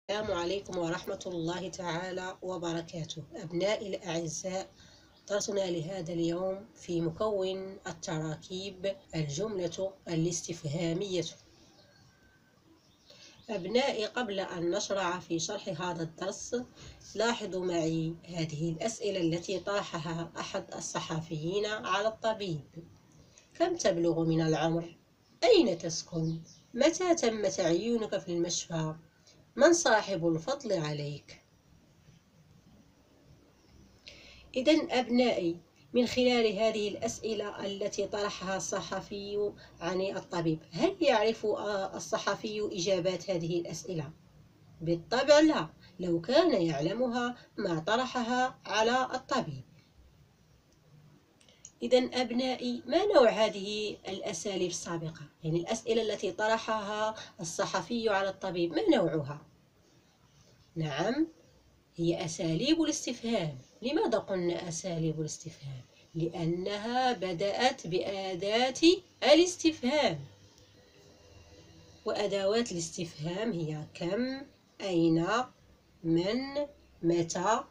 السلام عليكم ورحمة الله تعالى وبركاته. أبنائي الأعزاء، درسنا لهذا اليوم في مكون التراكيب الجملة الاستفهامية. أبنائي، قبل أن نشرع في شرح هذا الدرس لاحظوا معي هذه الأسئلة التي طرحها أحد الصحفيين على الطبيب: كم تبلغ من العمر؟ أين تسكن؟ متى تم تعيينك في المشفى؟ من صاحب الفضل عليك؟ إذن أبنائي، من خلال هذه الأسئلة التي طرحها الصحفي عن الطبيب، هل يعرف الصحفي إجابات هذه الأسئلة؟ بالطبع لا. لو كان يعلمها ما طرحها على الطبيب. إذن أبنائي، ما نوع هذه الأساليب السابقة؟ يعني الأسئلة التي طرحها الصحفي على الطبيب، ما نوعها؟ نعم، هي أساليب الاستفهام. لماذا قلنا أساليب الاستفهام؟ لأنها بدأت بأداة الاستفهام، وأدوات الاستفهام هي كم، أين، من، متى.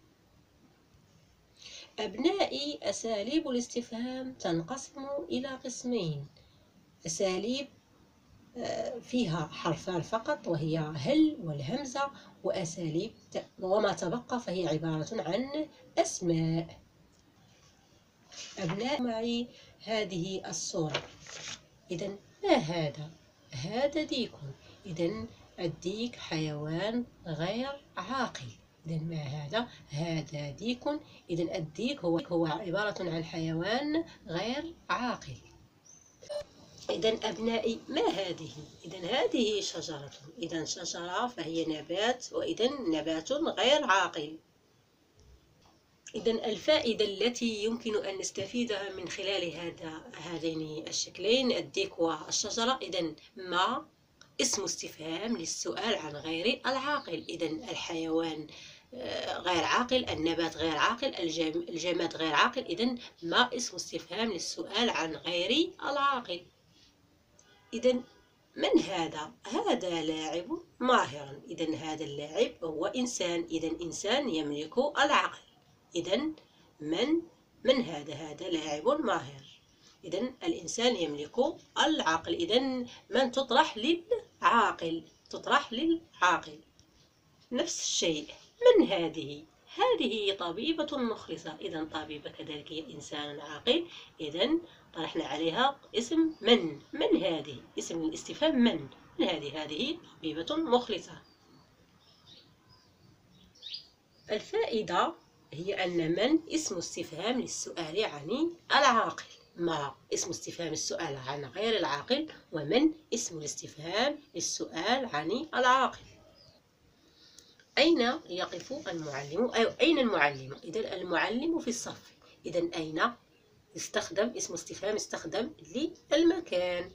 أبنائي، أساليب الاستفهام تنقسم إلى قسمين: أساليب فيها حرفان فقط وهي هل والهمزة، وأساليب وما تبقى فهي عبارة عن أسماء. أبناء معي هذه الصورة. إذن ما هذا؟ هذا ديك. إذن الديك حيوان غير عاقل. إذن ما هذا؟ هذا ديك. إذن الديك هو عبارة عن حيوان غير عاقل. إذن أبنائي، ما هذه؟ إذن هذه شجرة. إذن شجرة فهي نبات، وإذن نبات غير عاقل. إذن الفائدة التي يمكن أن نستفيدها من خلال هذين الشكلين، الديك والشجرة: إذن ما اسم استفهام للسؤال عن غير العاقل. إذن الحيوان غير عاقل، النبات غير عاقل، الجماد غير عاقل. إذن ما اسم استفهام للسؤال عن غير العاقل. إذن من هذا؟ هذا لاعب ماهر. إذن هذا اللاعب هو إنسان. إذن إنسان يملك العقل. إذن من هذا؟ هذا لاعب ماهر. إذن الإنسان يملك العقل. إذن من تطرح للعاقل، تطرح للعاقل. نفس الشيء، من هذه؟ هذه طبيبة مخلصة. إذن طبيبة كذلك هي إنسان عاقل. إذن طرحنا عليها اسم من هذه، اسم الاستفهام من هذه؟ هذه طبيبة مخلصة. الفائدة هي أن من اسم استفهام للسؤال عن العاقل، ما اسم استفهام السؤال عن غير العاقل، ومن اسم الاستفهام للسؤال عن العاقل. أين يقف المعلم؟ أين المعلم؟ إذن المعلم في الصف. إذن أين يستخدم اسم استفهام، يستخدم للمكان.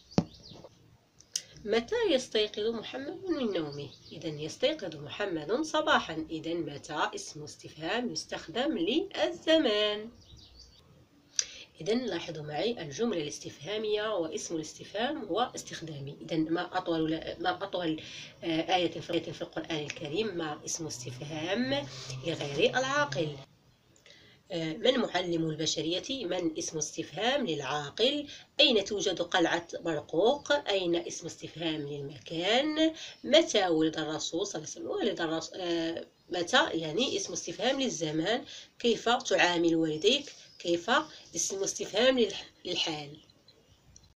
متى يستيقظ محمد من نومه؟ إذن يستيقظ محمد صباحا. إذن متى اسم استفهام يستخدم للزمان. إذن لاحظوا معي الجملة الاستفهامية واسم الاستفهام واستخدامه. إذن ما أطول آية في القرآن الكريم ما اسم استفهام لغير العاقل. من معلم البشرية؟ من اسم استفهام للعاقل. أين توجد قلعة برقوق؟ أين اسم استفهام للمكان. متى ولد الرسول صلى الله عليه وسلم؟ ولد الرسول متى يعني اسم استفهام للزمان. كيف تعامل والديك؟ كيف اسم استفهام للحال.